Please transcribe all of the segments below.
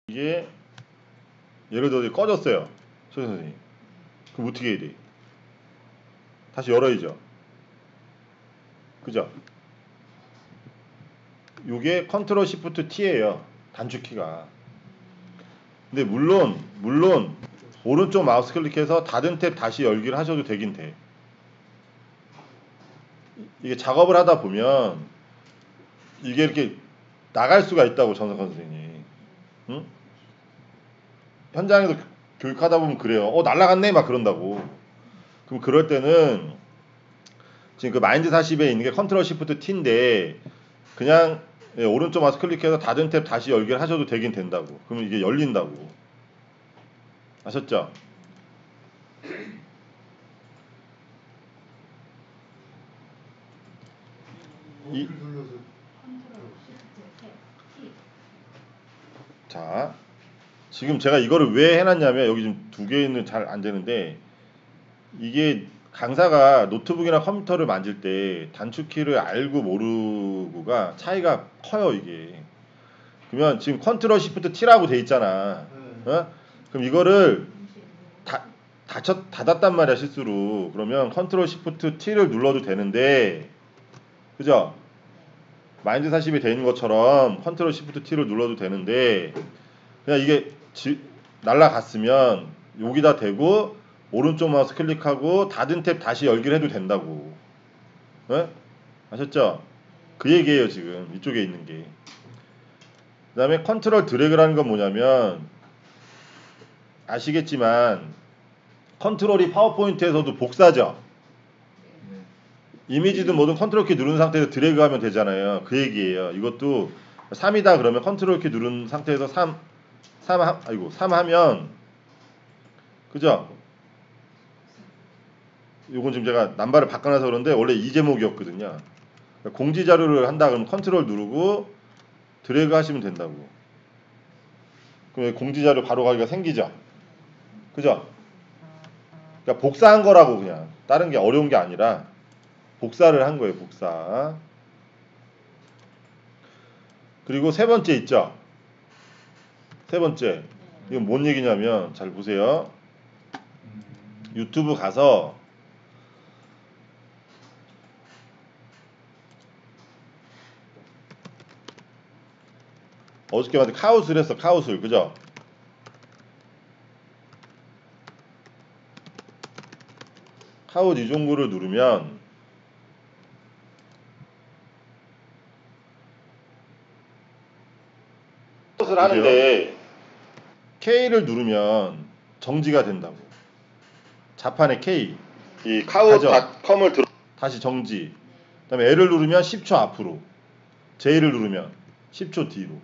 이게 예를 들어 꺼졌어요. 서 선생님. 그럼 어떻게 해야 돼? 다시 열어야죠. 그죠? 요게 컨트롤 시프트 T예요. 단축키가. 근데 물론 오른쪽 마우스 클릭해서 닫은 탭 다시 열기를 하셔도 되긴 돼. 이게 작업을 하다 보면 이게 이렇게 나갈 수가 있다고, 전석환 선생님. 응? 현장에서 교육하다 보면 그래요. 날라갔네 막 그런다고. 그럼 그럴 때는 지금 그 마인드 40에 있는 게 컨트롤 시프트 T인데 그냥 오른쪽 마우스 클릭해서 닫은 탭 다시 열기를 하셔도 되긴 된다고. 그러면 이게 열린다고. 아셨죠? 자, 지금 제가 이거를 왜 해놨냐면 여기 지금 두 개는 잘 안 되는데 이게 강사가 노트북이나 컴퓨터를 만질 때 단축키를 알고 모르고가 차이가 커요 이게. 그러면 지금 컨트롤 시프트 T라고 돼 있잖아. 어? 그럼 이거를 닫았단 말이야 실수로. 그러면 컨트롤 시프트 T를 눌러도 되는데, 그죠? 마인드 40이 돼 있는 것처럼 컨트롤 시프트 T를 눌러도 되는데 그냥 이게 날라갔으면 여기다 대고 오른쪽 마우스 클릭하고 닫은 탭 다시 열기를 해도 된다고. 네? 아셨죠? 그 얘기예요 지금 이쪽에 있는 게. 그 다음에 컨트롤 드래그라는 건 뭐냐면 아시겠지만 컨트롤이 파워포인트에서도 복사죠. 이미지든 뭐든 컨트롤 키 누른 상태에서 드래그 하면 되잖아요. 그 얘기예요. 이것도 3이다 그러면 컨트롤 키 누른 상태에서 3 하면, 그죠? 요건 지금 제가 남바를 바꿔놔서 그런데 원래 이 제목이었거든요. 그러니까 공지 자료를 한다 그러면 컨트롤 누르고 드래그 하시면 된다고. 그럼 공지 자료 바로 가기가 생기죠. 그죠? 그러니까 복사한 거라고. 그냥 다른 게 어려운 게 아니라 복사를 한 거예요. 복사. 그리고 세 번째 있죠. 세 번째, 이건 뭔 얘기냐면 잘 보세요. 유튜브 가서 어저께 봤는데 카우슬 했어. 카우슬. 그죠? 카우스 이종구를 누르면 카우스를 하는데 K를 누르면 정지가 된다고. 자판에 K. 이 카우스닷컴을 다시 정지. 그다음에 L을 누르면 10초 앞으로. J를 누르면 10초 뒤로.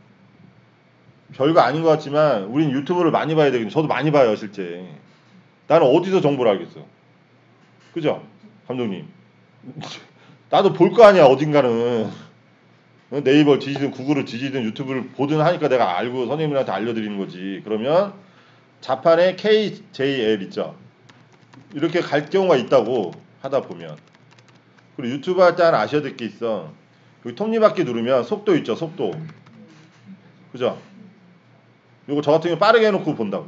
별거 아닌 것 같지만 우린 유튜브를 많이 봐야 되거든요. 저도 많이 봐요 실제. 나는 어디서 정보를 알겠어. 그죠? 감독님. 나도 볼 거 아니야 어딘가는. 네이버 뒤지든 구글을 뒤지든 유튜브를 보든 하니까 내가 알고 선생님들한테 알려드리는 거지. 그러면 자판에 KJL 있죠. 이렇게 갈 경우가 있다고 하다 보면. 그리고 유튜브 할 때 하나 아셔야 될 게 있어. 여기 톱니바퀴 누르면 속도 있죠. 속도. 그죠? 요거 저 같은 경우 빠르게 해놓고 본다고.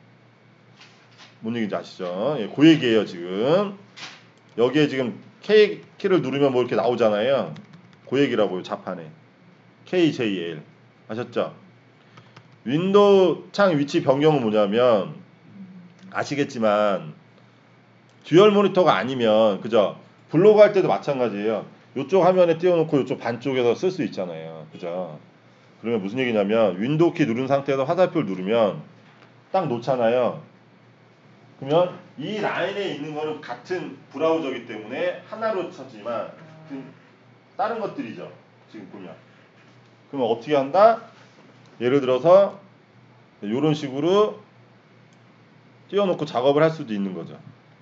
뭔 얘기인지 아시죠? 예, 그 얘기예요 지금. 여기에 지금 K 키를 누르면 뭐 이렇게 나오잖아요. 그 얘기라고요. 자판에 KJL. 아셨죠? 윈도우 창 위치 변경은 뭐냐면 아시겠지만 듀얼 모니터가 아니면, 그죠? 블로그 할 때도 마찬가지예요. 이쪽 화면에 띄워놓고 이쪽 반쪽에서 쓸 수 있잖아요. 그죠? 그러면 무슨 얘기냐면 윈도우 키 누른 상태에서 화살표를 누르면 딱 놓잖아요. 그러면 이 라인에 있는 거는 같은 브라우저이기 때문에 하나로 쳤지만 다른 것들이죠. 지금 보면. 그러면 어떻게 한다? 예를 들어서 이런 식으로 띄워놓고 작업을 할 수도 있는 거죠.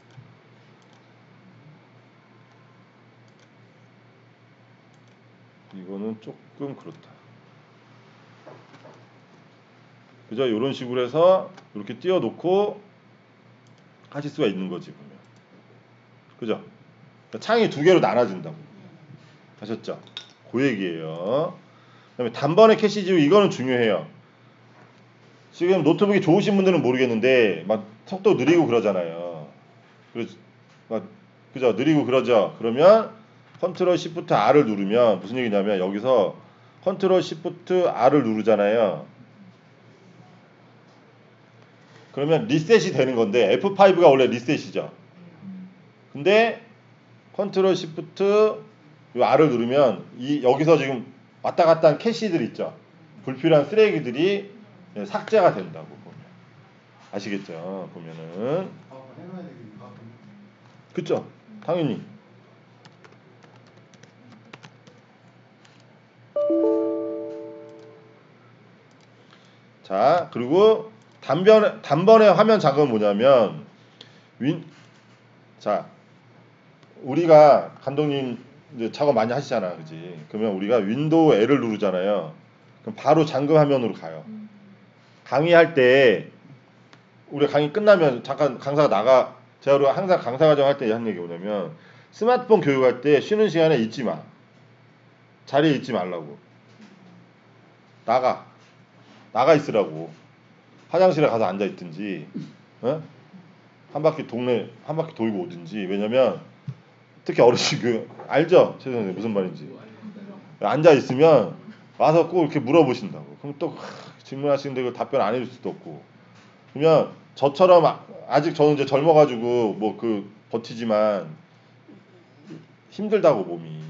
이거는 조금 그렇다. 그죠? 이런 식으로 해서 이렇게 띄워놓고 하실 수가 있는 거지 보면. 그죠? 그러니까 창이 두 개로 나눠진다고. 아셨죠? 그 얘기예요. 그다음에 단번에 캐시 지우기, 이거는 중요해요. 지금 노트북이 좋으신 분들은 모르겠는데 막 속도 느리고 그러잖아요. 그죠? 느리고 그러죠. 그러면 컨트롤 시프트 R을 누르면 무슨 얘기냐면 여기서 컨트롤 시프트 R을 누르잖아요. 그러면 리셋이 되는 건데 F5가 원래 리셋이죠. 근데 컨트롤 시프트 R을 누르면 여기서 지금 왔다 갔다 한 캐시들 있죠. 불필요한 쓰레기들이 삭제가 된다고 보면. 아시겠죠? 보면은. 그쵸? 당연히. 자, 그리고 단번에 화면 작업은 뭐냐면 자, 우리가 감독님 이제 작업 많이 하시잖아, 그지? 그러면 우리가 윈도우 L을 누르잖아요. 그럼 바로 잠금 화면으로 가요. 강의할 때 우리 강의 끝나면 잠깐 강사가 제가 항상 강사 과정 할 때 하는 얘기 뭐냐면 스마트폰 교육할 때 쉬는 시간에 있지 마. 자리에 있지 말라고. 나가 있으라고. 화장실에 가서 앉아 있든지, 어? 동네 한 바퀴 돌고 오든지. 왜냐면 특히 어르신 알죠? 최 선생님 무슨 말인지. 앉아 있으면 와서 꼭 이렇게 물어보신다고. 그럼 또 질문하시는데 그 답변 안 해줄 수도 없고. 그러면 저처럼 아직 저는 이제 젊어가지고 뭐 버티지만 힘들다고 몸이.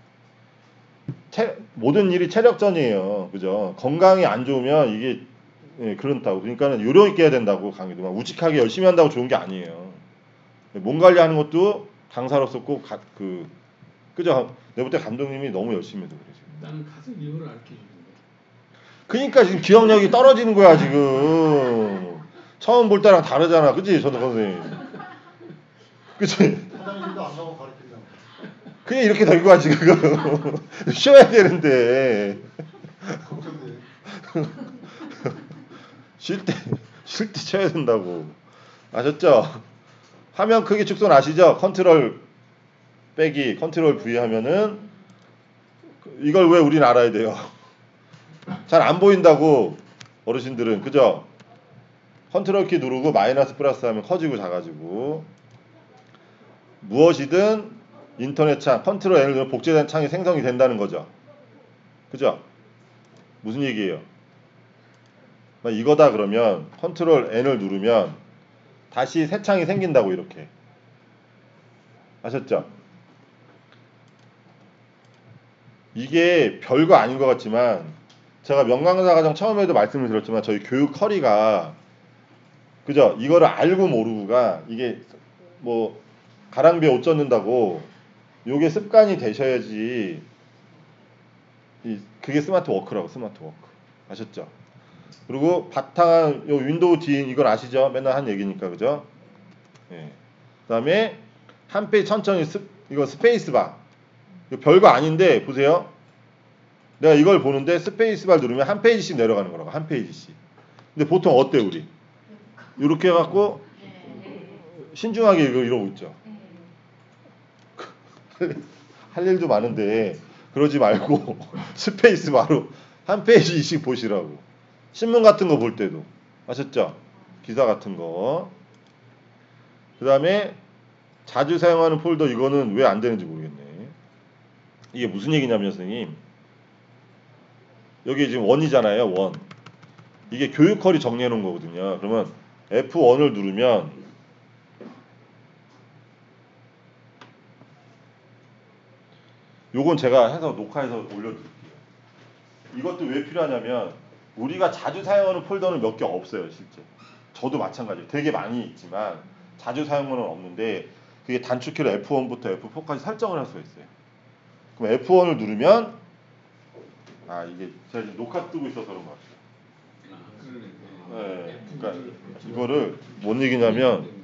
모든 일이 체력전이에요. 그죠? 건강이 안 좋으면 이게 그렇다고. 그러니까는 요령 있게 해야 된다고. 강의도 막 우직하게 열심히 한다고 좋은 게 아니에요. 몸 관리하는 것도 강사로서 꼭 그죠? 내가 볼 때 감독님이 너무 열심히 해서 그래 지금. 나는 가서 이유를 알려주는데. 그러니까 지금 기억력이 떨어지는 거야 지금. 처음 볼 때랑 다르잖아, 그치? 저도 선생님. 그치? 화장실도 안 가고 가르친다고. 그냥 이렇게 될 거야 지금. 쉬어야 되는데. 걱정돼. 쉴 때 쉬어야 된다고. 아셨죠? 화면 크기 축소는 아시죠? 컨트롤 빼기, 컨트롤 V 하면은 이걸 왜 우린 알아야 돼요? 잘 안 보인다고 어르신들은. 그죠? 컨트롤 키 누르고 마이너스 플러스 하면 커지고 작아지고. 무엇이든 인터넷 창 컨트롤 N을 누르면 복제된 창이 생성이 된다는 거죠. 그죠? 무슨 얘기예요? 이거다 그러면 컨트롤 N을 누르면 다시 새 창이 생긴다고. 이렇게 아셨죠? 이게 별거 아닌 것 같지만 제가 명강사 과정 처음에도 말씀을 드렸지만 저희 교육 커리가 그죠? 이거를 알고 모르고가 이게 뭐 가랑비에 옷 젖는다고 요게 습관이 되셔야지. 그게 스마트 워크라고. 스마트 워크 아셨죠? 그리고 바탕 요 윈도우 D 이걸 아시죠? 맨날 한 얘기니까. 그죠? 예. 그다음에 한 페이지 천천히 이거 스페이스바. 이거 별거 아닌데 보세요. 내가 이걸 보는데 스페이스바 누르면 한 페이지씩 내려가는 거라고. 한 페이지씩. 근데 보통 어때 우리? 이렇게 해갖고 신중하게 이러고 있죠. 할 일도 많은데 그러지 말고 스페이스바로 한 페이지씩 보시라고. 신문 같은 거 볼 때도 아셨죠? 기사 같은 거. 그 다음에 자주 사용하는 폴더 이거는 왜 안 되는지 모르겠네. 이게 무슨 얘기냐면 선생님 여기 지금 원이잖아요. 원. 이게 교육 커리 정리해 놓은 거거든요. 그러면 F1을 누르면 요건 제가 해서 녹화해서 올려드릴게요. 이것도 왜 필요하냐면 우리가 자주 사용하는 폴더는 몇 개 없어요. 실제 저도 마찬가지예요. 되게 많이 있지만 자주 사용하는 없는데 그게 단축키로 F1부터 F4까지 설정을 할 수가 있어요. 그럼 F1을 누르면 이게 제가 지금 녹화 뜨고 있어서 그런 것 같아요. 네, 그러니까 이거를 뭔 얘기냐면